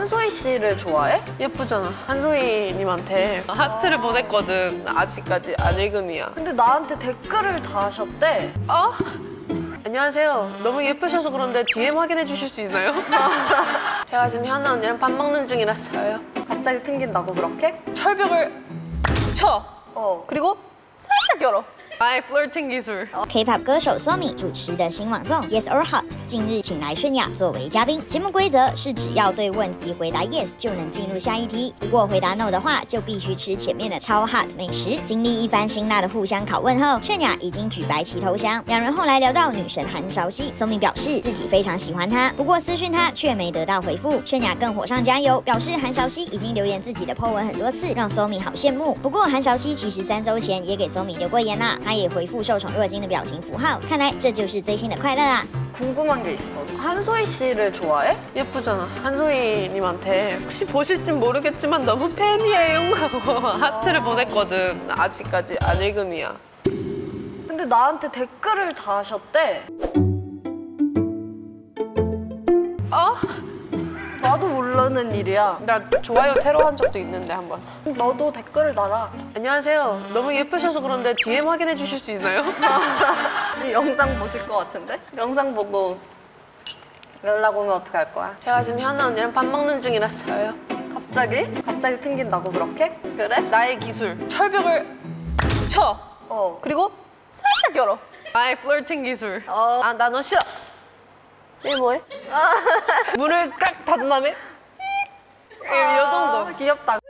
한소희 씨를 좋아해? 예쁘잖아. 한소희 님한테 하트를 보냈거든. 아직까지 안 읽음이야. 근데 나한테 댓글을 다하셨대. 어? 안녕하세요. 너무 예쁘셔서 그런데 DM 확인해 주실 수 있나요? 제가 지금 현아 언니랑 밥 먹는 중이라서요. 갑자기 튕긴다고 그렇게? 철벽을 쳐. 그리고 살짝 열어. 나의 플러팅 기술. K-pop 歌手 Somi 主持的新网综 Yes or Hot 近日请来泫雅作为嘉宾。节目规则是只要对问题回答 Yes 就能进入下一题，如果回答 No 的话，就必须吃前面的超 Hot 美食。经历一番辛辣的互相拷问后，泫雅已经举白旗投降。两人后来聊到女神韩韶熙 ，Somi 表示自己非常喜欢她，不过私讯她却没得到回复。泫雅更火上加油，表示韩韶熙已经留言自己的 po 文很多次，让 Somi 好羡慕。不过韩韶熙其实3周前也给 Somi 留过言啦。他也回复受宠若惊的表情符号，看来这就是追星的快乐啊！ 궁금한 게 있어. 한소희 씨를 좋아해? 예쁘잖아. 한소희 님한테 혹시 보실진 모르겠지만 너무 팬이에요 하고 하트를 보냈거든. 아직까지 안 읽음이야. 근데 나한테 댓글을 다하셨대. 어? 나도 모르는 일이야. 나 좋아요 테러한 적도 있는데 한번. 너도 댓글을 달아. 안녕하세요. 너무 예쁘셔서 그런데 DM 확인해 주실 수 있나요? 이 영상 보실 것 같은데? 영상 보고 연락 오면 어떡할 거야? 제가 지금 현아 언니랑 밥 먹는 중이라서요. 갑자기? 갑자기 튕긴다고 그렇게? 그래? 나의 기술. 철벽을 쳐. 그리고 살짝 열어. 나의 플러팅 기술. 아, 나 너 싫어. 이게 뭐해? 문을 깍 닫은 다음에 이 정도. 귀엽다.